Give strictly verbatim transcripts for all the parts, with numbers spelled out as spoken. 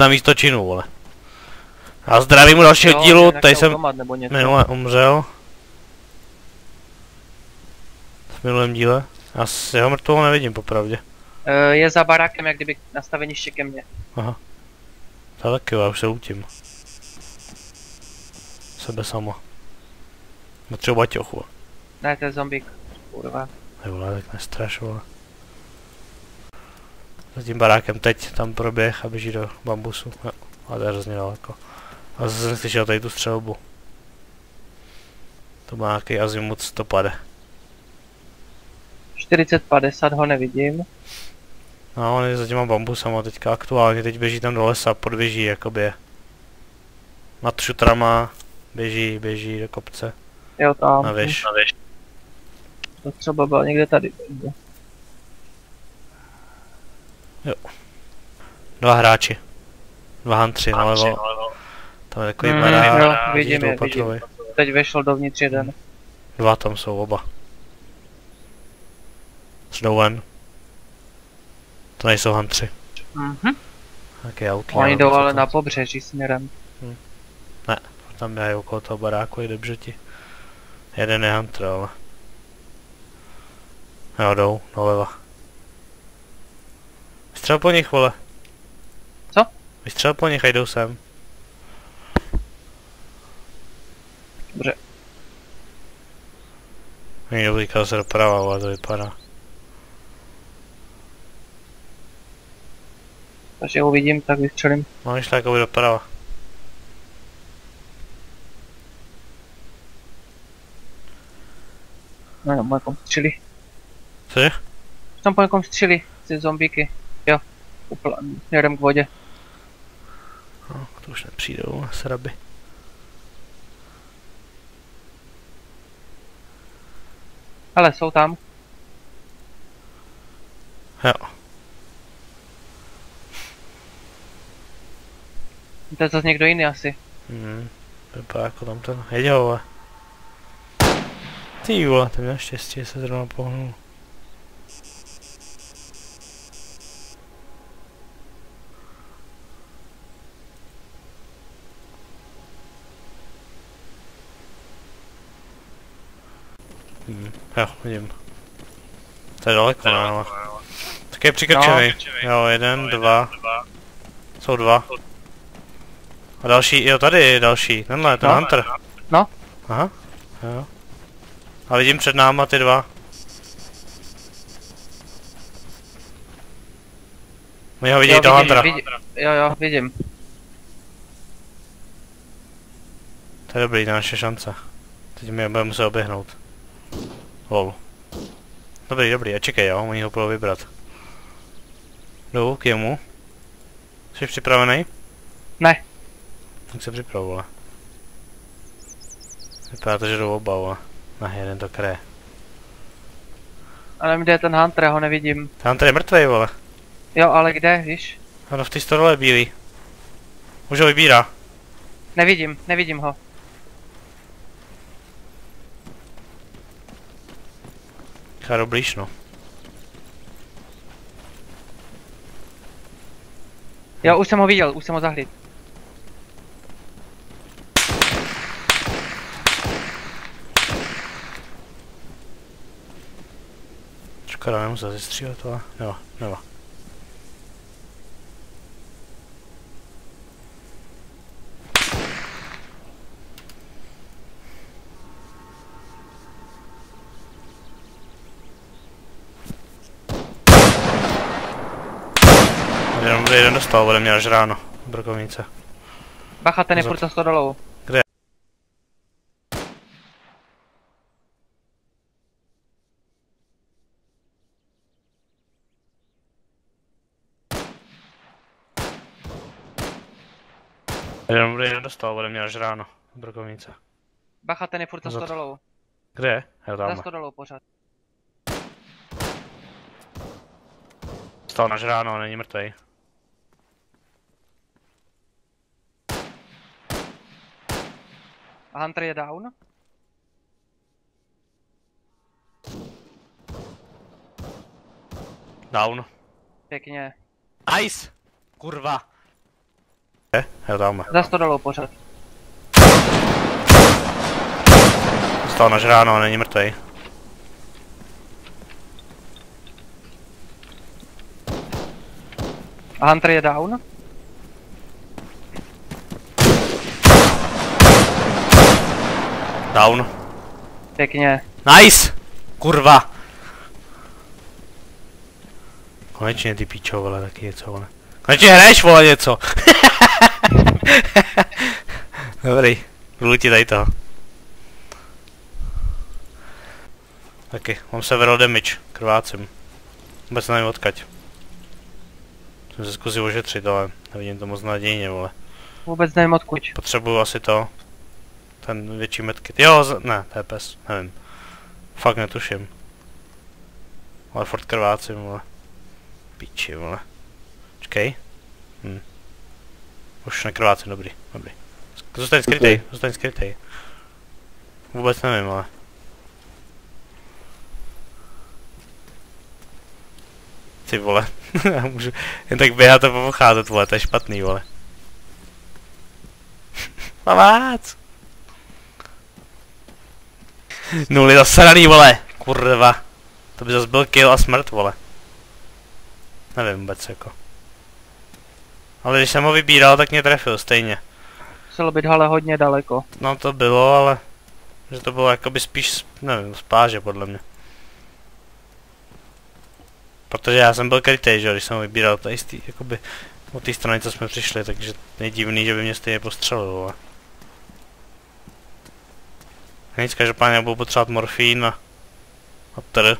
na místo činu, vole. A zdravím u dalšího Jo, dílu, nějaký tady jsem automat nebo něco. minule umřel. V minulém díle. Já s jeho mrtvou nevidím popravdě. E, je za barákem, jak kdyby nastaveniště ke mně. Aha. To taky, já už se utím. Sebe sama. Potřebuji baťochu. Ne, to je zombík. Kurva. Hej vole, tak nestraš, vole. Za tím barákem teď tam proběh a běží do bambusu. Jo, ale to je hrozně daleko. A zase jsem slyšel tady tu střelbu. To má nějaký azimut sto padesát. čtyřicet padesát ho nevidím. No, on je za těma bambusama teďka aktuálně, teď běží tam do lesa, podběží jakoby. Nad šutrama, běží, běží do kopce. Jo, tam. Na věž. To třeba byl někde tady. Jo. Dva hráči. Dva huntři nalevo. Tam je takový Mm, barák. jo, vidím je, vidím. Teď vešel dovnitř jeden. Dva tam jsou oba. Jdou ven. To nejsou huntři. Mhm. Nějaký autí. Oni jdou ale na pobřeží směrem. Hmm. Ne, tam je okolo toho baráku, jde břeti. Jeden je hunter, ale. Jo, jdou, doleva. Vystřel po nich, vole. Co? Vystřel po nich a jdou sem. Dobře. Oni jdou teďka zase doprava, ale to vypadá. Takže ho vidím, tak vystřelím. No, vyšla jakoby doprava. No jo, po někom střeli. Cože? Tam po někom střeli, ty zombíky. Jo, upla, směrem k vodě. No, to už nepřijdou, sraby. Ale jsou tam. Jo. To je zase někdo jiný asi. Hmm, vypadá jako tam ten, jeď ho, vole. Ty vole, ten měl štěstí, že se zrovna pohnul. Hmm, jo, vidím. To je daleko, ne, ale. Tak je přikrčený. No. Jo, jeden, dva. Jsou dva. A další, jo, tady je další, tenhle, ten no. hunter. No. Aha, jo. A vidím před náma ty dva. My ho vidí do huntera. Vidí, jo, jo, vidím. To je dobrý, to je naše šance. Teď mi budeme muset oběhnout. Lol. Dobrý, dobrý, a čekej jo, oni ho budou vybrat. Jdu k jemu. Jsi připravený? Ne. Tak se připravovala. Vypadá to, že jdou oba, vole. Na jeden to kraje. Ale kde je ten hunter, já ho nevidím. Ten hunter je mrtvej, vole. Jo, ale kde, víš? Ano, v té stodole je bílý. Už ho vybírá. Nevidím, nevidím ho. Cháro blíž, no. Jo, už jsem ho viděl, už jsem ho zahlídl. Škoda, nemusel zestřílet, ale jo, jo. Jenom jeden dostal ode mě až ráno, brokovnice. Bacha, ten je furt za stodolou. Kde? Jenom jeden dostal ode mě až ráno, brokovnice. Bacha, ten je furt za stodolou. Kde? Jo, Za tam. stodolou pořád. Stal naž ráno, není mrtvej. A hunter je down? Down. Pěkně. Nice! Kurva! Je? Jo, dáme. Za sto dolů pořád. Stal nažráno, není mrtvej. A Hunter je down. Down. Pěkně. Nice! Kurva! Konečně ty píčo, vole, taky něco, vole. Konečně hraješ, vole, něco! Dobrý, jdu ti tady toho. Taky, mám several damage, krvácím. Vůbec nevím odkaď. Jsem se zkusil ošetřit, ale nevidím to moc nadějně, vole. Vůbec nevím odkud. Potřebuju asi to. Ten větší medkit. Jo, z... ne, T P S, nevím. Fakt netuším. Ale furt krvácím, vole. Píči, vole. Čekej. Hm. Už nekrvácím, dobrý, dobrý. Zůstaň skrytej, zůstaň skrytej. Vůbec nevím, ale. Ty vole. Já můžu jen tak běhat a pocházet, vole, to je špatný, vole. Pamác! Nuly zasraný, vole! Kurva. To by zas byl kill a smrt, vole. Nevím vůbec, jako. Ale když jsem ho vybíral, tak mě trefil stejně. Muselo být ale hodně daleko. No to bylo, ale... Že to bylo jakoby spíš, nevím, z páže, podle mě. Protože já jsem byl krytej, že jo, když jsem ho vybíral, to jistý, jakoby... Od té strany, co jsme přišli, takže je divný, že by mě stejně postřelil, vole. Nic, každopádně já budu potřebovat morfín a... A tr.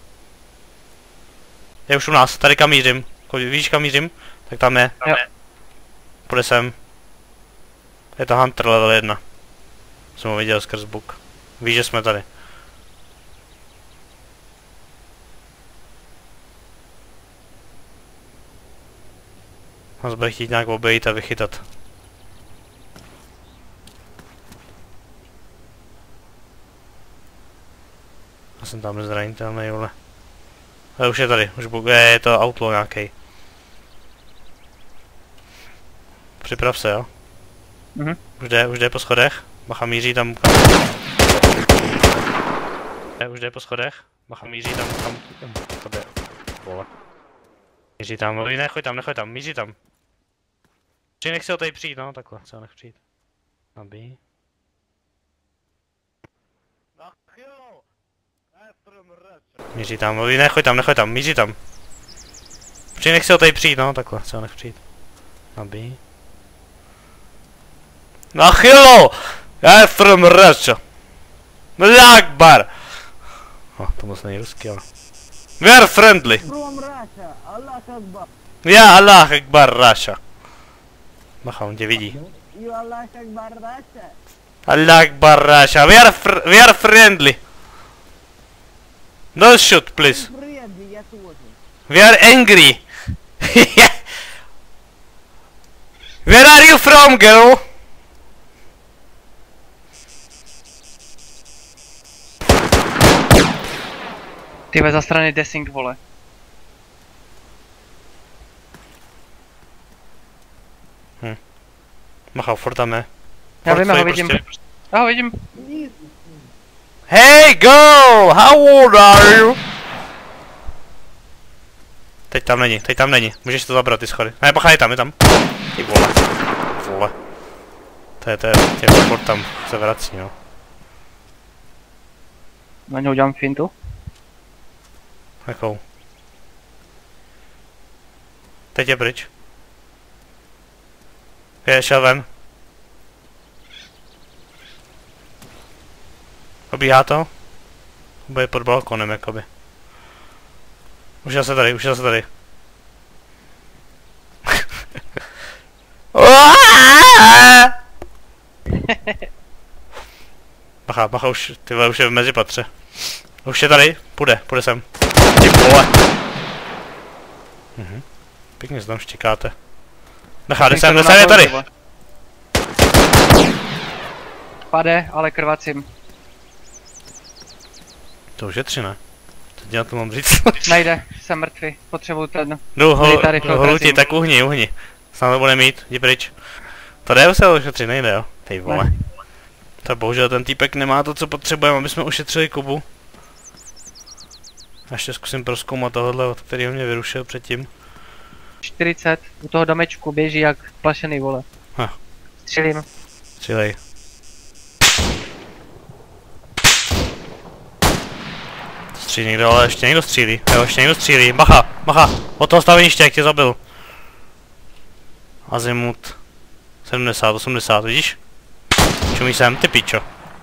Je už u nás, tady kam mířím. Víš kam mířím? Tak tam je. Jo. Půjde sem. Je to Hunter level jedna. Jsem ho viděl skrz book. Víš, že jsme tady. Nás bude chtít nějak obejít a vychytat. Já jsem tam nezranitelný, vole. Ale už je tady, už bu- je, je to outlaw nějaký. Připrav se, jo? Mhm. Už jde, už jde po schodech. Bacha míří tam kam... Je, už jde po schodech. Bacha míří tam kam... To jde. Vole. Míří tam, no, nechoď tam, nechoď tam, míří tam. Či nech si ho tady přijít, no, takhle, se ho nech přijít. Nabij. Míří tam, no, nechoď tam, nechoď tam, míří tam. Či nech si ho tady přijít, no, takhle, se ho nech přijít. Nabij. Nachylo! Já from Russia. Akbar! Oh, to moc není ruský, ale... We are friendly! From Russia, Allah Akbar. Já Allah Akbar Russia. Bacha, on tě vidí. You Allah Akbar Russia. Allah Akbar Russia. We are, fr we are friendly. Don't shoot, please. Friendly, я тоже. We are angry. Where are you from, girl? Ty za strany desync, vole. Bacha, furt tam je. Já Furt vím, já ho stojí vidím. prostě. Já ho vidím. Hey girl, how old are you? Teď tam není, teď tam není. Můžeš to zabrat, ty schody. Ne, bacha, je tam, je tam. Ty vole. Vole. To je, to je, tě furt tam se vrací, no. Na něho udělám fintu. Jakou? Teď je pryč. Je, šel ven. Obíhá to? Bude pod balkonem, jakoby. Už je se tady, už je se tady. Bacha, bacha, už, ty vole, už je v mezipatře. Už je tady, půjde, půjde sem. Ty vole. Mhm. Pěkně se tam štěkáte. Nechá, jde sem, jde sem, je tady. Pade, ale krvacím. To už je tři, ne? Teď já to mám říct. Najde, jsem mrtvý, potřebuju ten. Jdu, hol, Military holuti, filtrací. tak uhni, uhni. Snad to bude mít, jdi pryč. To jde se ušetřit, nejde jo? Tej vole. Tak bohužel ten týpek nemá to, co potřebujeme, aby jsme ušetřili Kubu. A ještě zkusím prozkoumat tohohle, od kterého mě vyrušil předtím. čtyřicet, u toho domečku běží jak plašený, vole. Ha. Střílím. Střílej. Střílí někdo, ale ještě někdo střílí. Jo, ještě někdo střílí. Bacha, bacha, od toho staveniště, jak tě zabil. Azimut. sedmdesát, osmdesát, vidíš? Čumí sem, ty pičo.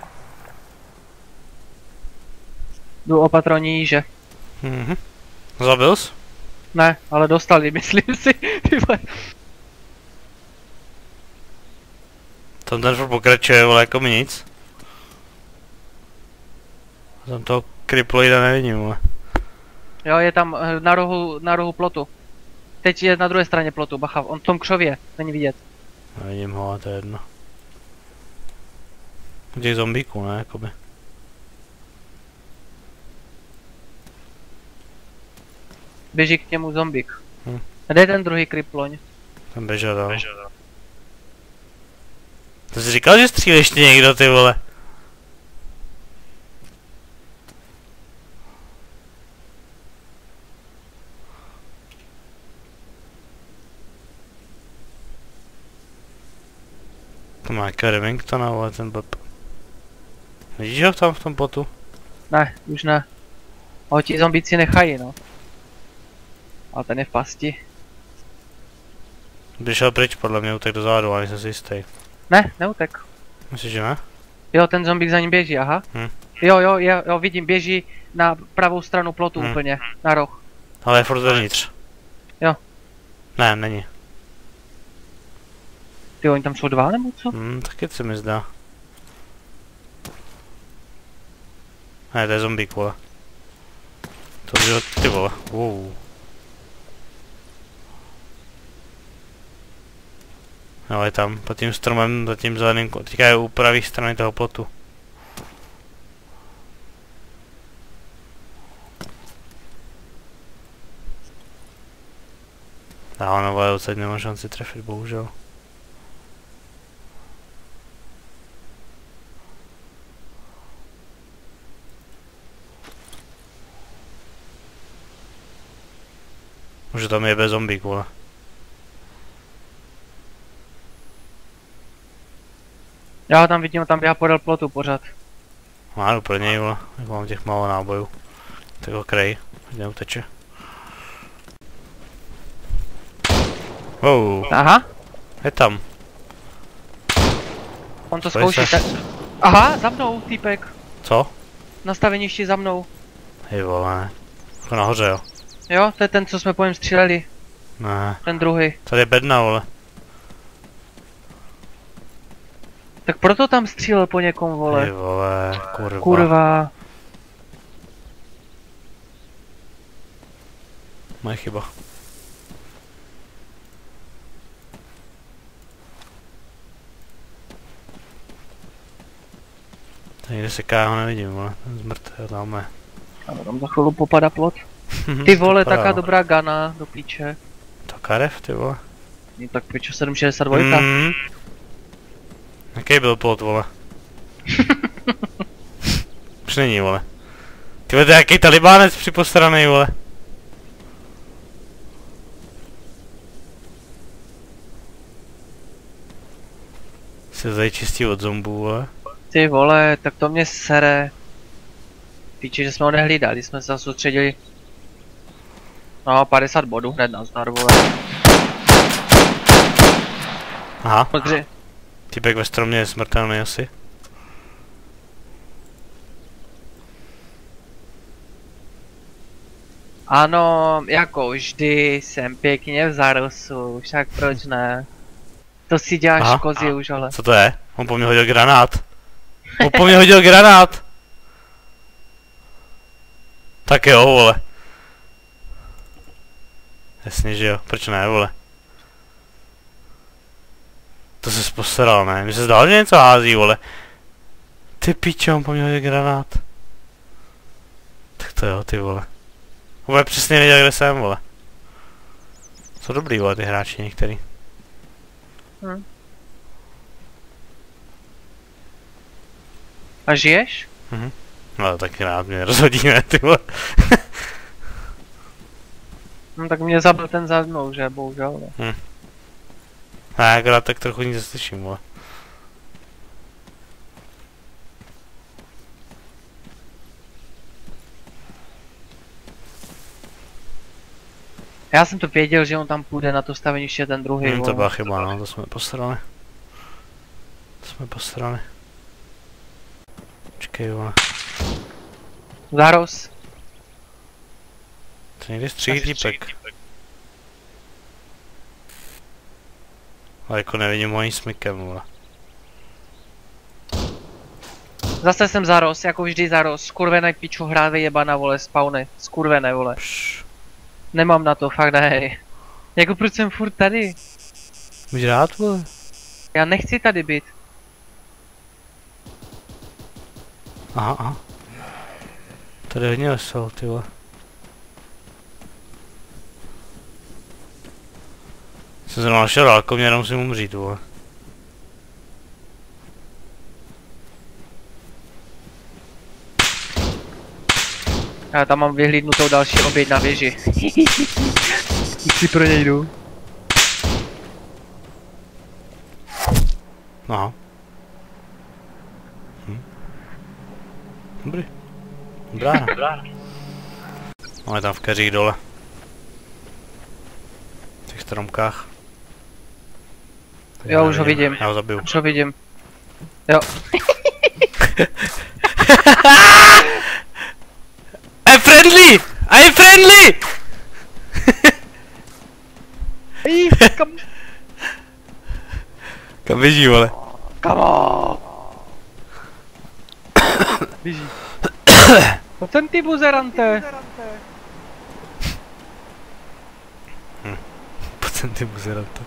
Jdu o patroní jíže. Mhm. Zabil jsi? Ne, ale dostali, myslím si. Ty vole. Tam ten furt pokračuje, vole, jako mi nic. Tam toho kriploida nevidím, vole. Jo, je tam eh, na rohu, na rohu plotu. Teď je na druhé straně plotu, bacha, on v tom křově, není vidět. Nevidím ho, ale to je jedno. U těch zombíků, ne, jakoby. Běží k němu zombík. Hm. Kde je ten druhý kriploň? Tam běžel dál. To jsi říkal, že střílí ještě někdo, ty vole. To má jako Remingtona, vole, ten blb. Vidíš ho tam v tom potu? Ne, už ne. Ho ti zombíci nechají, no. Ale ten je v pasti. Když šel pryč, podle mě utek dozadu, ale nejsem si jistý. Ne, neutek. Myslíš, že ne? Jo, ten zombík za ním běží, aha. Hm. Jo, jo, jo, jo, vidím, běží na pravou stranu plotu Hm. úplně, na roh. Ale je furt zevnitř. Jo. Ne, není. Ty, oni tam jsou dva, nebo co? Hm, taky se mi zdá. Ne, to je zombík, vole. To bylo ty vole, wow. No, je tam, pod tím stromem, za tím zeleným, teďka je u pravé strany toho plotu. Dávno, vole, odsaď nemám šanci trefit, bohužel. Už tam je bez zombík, vole. Já ho tam vidím, tam běhá podél plotu pořád. Má jdu pro něj, vole, jak mám těch málo nábojů. Tak ho krej, ať neuteče. Wow, Aha, je tam. on to Pojď zkouší se. tak. Aha, za mnou, týpek. Co? Na staveništi za mnou. Hej vole, jako nahoře jo. Jo, to je ten, co jsme po něm stříleli. Ne, Ten druhý. tady je bedna, vole. Tak proto tam střílel po někom, Hej vole. vole, kurva. Kurva. Moje chyba. Tady někde se ká, ho nevidím, vole. Ten zmrt, jo, tam je. Ano, tam za chvíli popadá plot. Ty vole, Vypadá, taká no. dobrá gana do píče. To karev, ty vole. Je tak pičo sedm šedesát dva. Mm. Jaký byl plot, vole? Už není, vole. Ty vole, to je jaký talibánec připostranej, vole. Se tady čistí od zombů, vole. Ty vole, tak to mě sere. Píče, že jsme ho nehlídali, jsme se soustředili. No, padesát bodů hned nazdar, vole. Aha, Takže, týpek ve stromě je smrtelný asi. ano, jako vždy jsem pěkně v zarosu, však proč ne? To si děláš Aha. kozy už, ale. Co to je? On po mně hodil granát. On po mně hodil granát. Tak jo, vole. Jasně, že jo. Proč ne, vole? To se posral, ne? Mně se zdálo, že něco hází, vole. Ty pičo, on po mně hodil granát. Tak to jo, ty vole. Vůbec přesně věděl, kde jsem, vole. Jsou dobrý, vole, ty hráči některý. Hm. A žiješ? Mhm. No tak rád mě rozhodí, ne, ty vole. No tak mě zabil ten za mnou, že bohužel. Ne. Hm. A já akorát tak trochu nic neslyším, vole. Já jsem to věděl, že on tam půjde na to staveniště ten druhý. Hm, to byla chyba, no, to jsme posrali. To jsme posrali. Počkej, vole. Záros. To někdy střílí týpek. Ale jako nevidím ho ani smykem, vole. Zase jsem zaros, jako vždy zaros. Skurvenej piču hrát vyjebana, vole, spawny. Skurvené, vole. Pš. Nemám na to, fakt ne. Jako proč jsem furt tady? Můž rád, vole? Já nechci tady být. Aha, aha. Tady hodně lesel, ty vole. Jsem se našel dálko, mě jenom musím umřít, vole. Já tam mám vyhlídnutou další oběť na věži. Už si pro něj jdu. Aha. Hm. Dobrý. Dobrá. Máme tam v keřích dole. V těch stromkách. Jo, už ho vidím. Já ho zabiju. Už ho vidím. Jo. I'm friendly! I'm friendly! Ej, kam? Kam běží, vole? Kamo! Běží. To jsem ty buzerante. Hm. Pojď sem ty buzerante.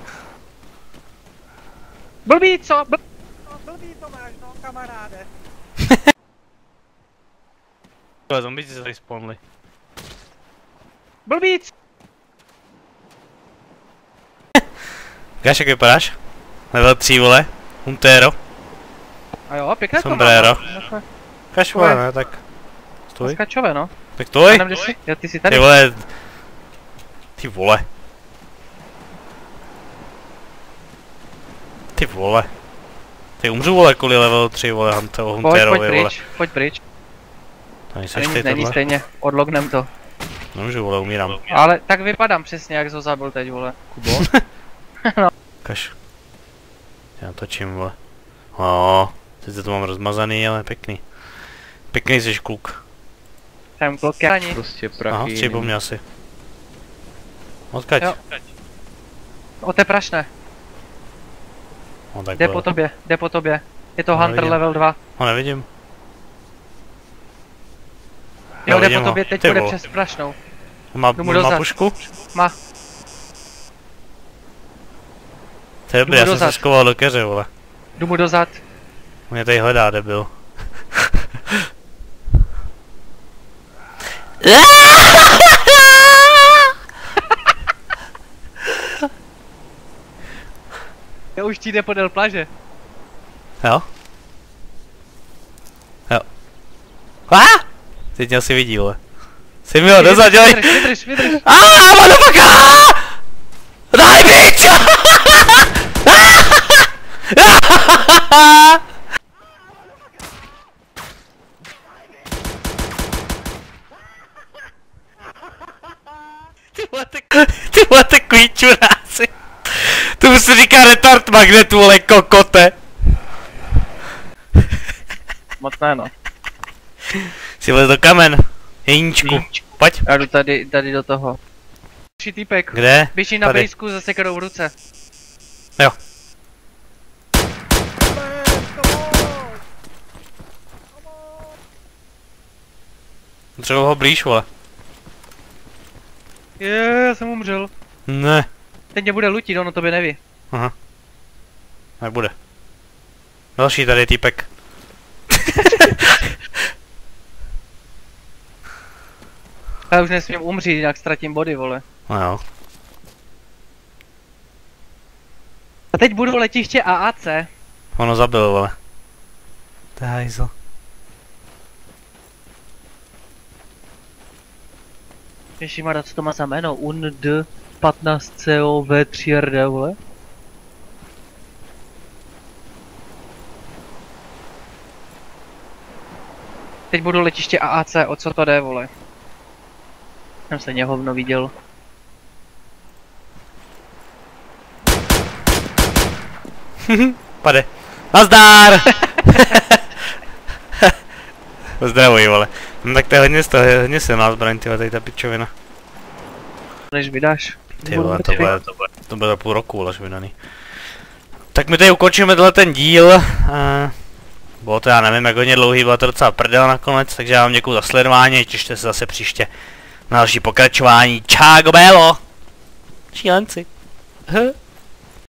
Blbý, co? Bl Blbý to máš, no, kamaráde. Tohle zombici se tady spawnli. Blbý, co? Gáš, jak vypadáš? Level tři, vole. Huntero. A jo, pěkné to Sombrero. mám. Kaš, vole, ne, tak. Stůj. Skačové, no. Tak stůj. Jenom, kde jsi? Jo, ty jsi tady. Ty vole. Ty vole. Ty vole. Ty umřu, vole, kvůli level tři, vole, Huntero, Pojď, Hunterovi, pojď vole. pryč, pojď pryč. To nejseš Není, ty není tohle. stejně, odlognem to. Nemůžu, vole, umírám. Ale tak vypadám přesně, jak jsi ho zabil teď, vole. Kubo? Kaš. Já točím, vole. O, teď to mám rozmazaný, ale pěkný. Pěkný jsi kluk. Jsem kluk, já ani. Prostě Aha, prachy. střípil mě asi. Odkaď? Jo. O té prašné. No, tak Jde vole. po tobě, jde po tobě. Je to No, Hunter nevidím. level dva. Ho nevidím. Jo, Já jde vidím po ho. tobě, teď Ty bude vole. přes prašnou. Má, Jdu mu má dozad. pušku? Má. To je dobrý, Jdu já mu jsem se dozad. skoval do keře, vole. Jdu mu dozad. Mě tady hledá, debil. Já už ti jde podél plaže. Jo? Jo. A! Teď mě asi vidí, vole. Jsi mi ho dozad, dělej! Vydrž, vydrž, vydrž. Aaaa, motherfucker! Daj bič! Ty vole, ty, ty vole, takový čuráci. Tomu se říká retard magnet, vole, kokote. Moc ne, no. Si vlez do kamen. Jeníčku. Pojď. Já jdu tady, tady do toho. Další týpek. Kde? Běží na Tady. blízku se sekerou v ruce. Jo. Třeba ho blíž, vole. Je, já jsem umřel. Ne. Teď mě bude lutit, ono tobě neví. Aha. Nebude. Další tady týpek. Já už nesmím umřít, jinak ztratím body, vole. No jo. A teď budu letiště A A C. Ono zabil, vole. To je hajzl. Ježišmarja, co to má za jméno? U N D patnáct C O V tři R D, vole? Teď budu letiště A A C, o co to jde, vole? Jsem se něho hovno viděl. Pade. Nazdár! Pozdravuj, vole. No tak to je hodně z toho, hodně silná zbraň, tyhle, tady ta pičovina. Než vydáš. Ty vole, to bude, to bude, to bude za půl roku, až vydaný. Tak my tady ukončíme tenhle ten díl. Uh, bylo to, já nevím, jak hodně dlouhý, bylo to docela prdel nakonec, takže já vám děkuju za sledování, těšte se zase příště na další pokračování. Čágo Bélo! Šílenci.